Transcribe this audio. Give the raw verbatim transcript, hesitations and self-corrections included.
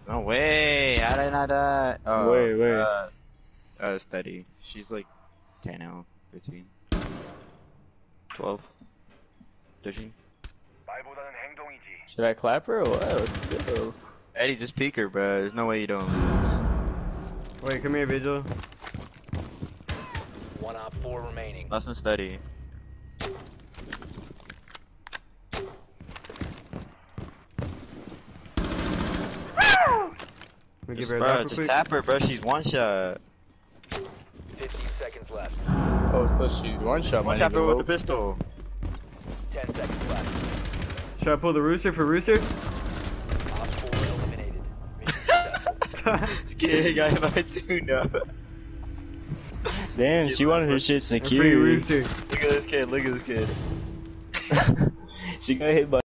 No way! How did I not die? Oh, Wait, wait. Uh, uh, steady. She's like ten now, fifteen, twelve, thirteen. Should I clap her or what? Let's go. Eddie, just peek her, bro. There's no way you don't lose. Wait, come here, Vigil. One op four remaining. Last one steady. We Just, give her a bro, lap real just quick. tap her, bro. She's one shot. Fifteen seconds left. Oh, so she's one shot. One my tap nigga. her with the pistol. Ten seconds left. Should I pull the Rooster for Rooster? Op four eliminated. Mission successful. This kid got hit by two, no. Damn, she wanted her shit Free secure. Rooster. Look at this kid, look at this kid. She got hit by